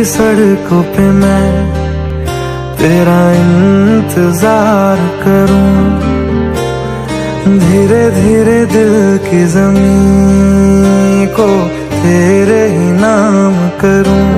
सड़कों पे मैं तेरा इंतजार करूं, धीरे धीरे दिल की ज़मीं को तेरे ही नाम करूं।